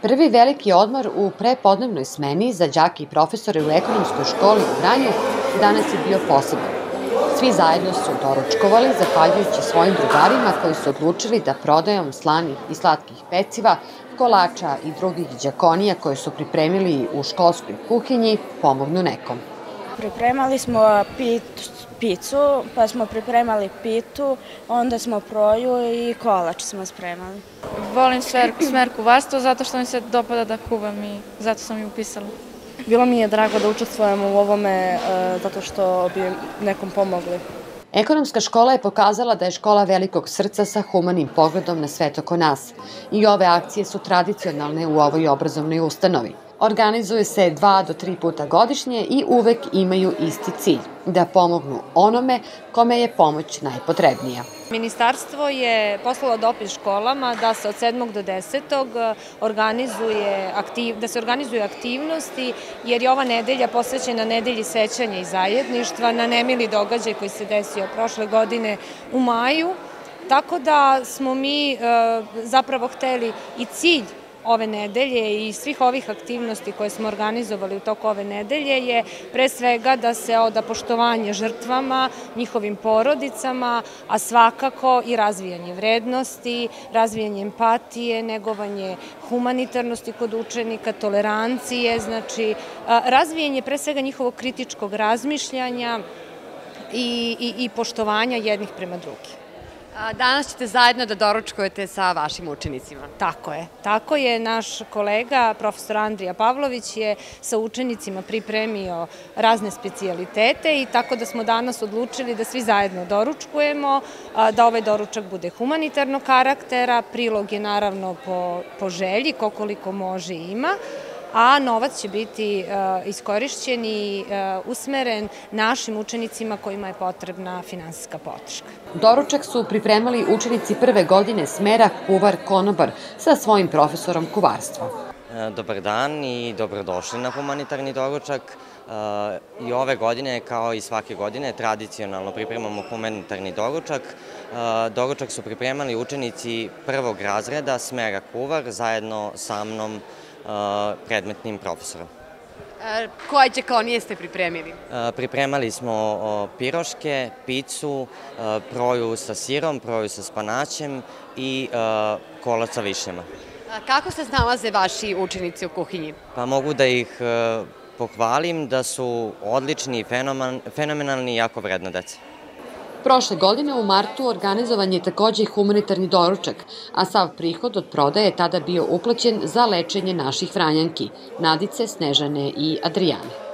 Prvi veliki odmor u prepodnevnoj smeni za đake i profesore u ekonomskoj školi u Vranju danas je bio poseban. Svi zajedno su doručkovali zahvaljujući svojim drugarima koji su odlučili da prodajom slanih i slatkih peciva, kolača i drugih đakonija koje su pripremili u školskoj kuhinji pomognu nekom. Pripremali smo picu, pa smo pripremali pitu, onda smo proju i kolač smo spremali. Volim smer kuvarstvo zato što mi se dopada da kuvam i zato sam i upisala. Bilo mi je drago da učestvujem u ovome zato što bi nekom pomogli. Ekonomska škola je pokazala da je škola velikog srca sa humanim pogledom na svet oko nas. I ove akcije su tradicionalne u ovoj obrazovnoj ustanovi. Organizuje se 2 do 3 puta godišnje i uvek imaju isti cilj, da pomognu onome kome je pomoć najpotrebnija. Ministarstvo je poslalo dopis školama da se od 7. do 10. organizuju aktivnosti, jer je ova nedelja posvećena nedelji sećanja i zajedništva na nemili događaj koji se desio prošle godine u maju. Tako da smo mi zapravo hteli i cilj ove nedelje i svih ovih aktivnosti koje smo organizovali u toku ove nedelje je pre svega da se oda poštovanje žrtvama, njihovim porodicama, a svakako i razvijanje vrednosti, razvijanje empatije, negovanje humanitarnosti kod učenika, tolerancije, znači razvijanje pre svega njihovog kritičkog razmišljanja i poštovanja jednih prema drugih. Danas ćete zajedno da doručkujete sa vašim učenicima. Tako je. Naš kolega, profesor Andrija Pavlović, je sa učenicima pripremio razne specijalitete i tako da smo danas odlučili da svi zajedno doručkujemo, da ovaj doručak bude humanitarnog karaktera, prilog je naravno po želji, koliko može i ima, a novac će biti iskorišćen i usmeren našim učenicima kojima je potrebna finansijska podrška. Doručak su pripremali učenici prve godine smera Kuvar-Konobar sa svojim profesorom kuvarstva. Dobar dan i dobrodošli na humanitarni doručak. I ove godine, kao i svake godine, tradicionalno pripremamo humanitarni doručak. Doručak su pripremali učenici prvog razreda smera Kuvar zajedno sa mnom, predmetnim profesorom. Koje đakonije ste pripremili? Pripremali smo piroške, picu, proju sa sirom, proju sa spanaćem i kolač sa višnjama. Kako se snalaze vaši učenici u kuhinji? Pa mogu da ih pohvalim da su odlični, fenomenalni i jako vredna deca. Prošle godine u martu organizovan je takođe i humanitarni doručak, a sav prihod od prodaje je tada bio uplaćen za lečenje naših Vranjanki, Nadice, Snežane i Adrijane.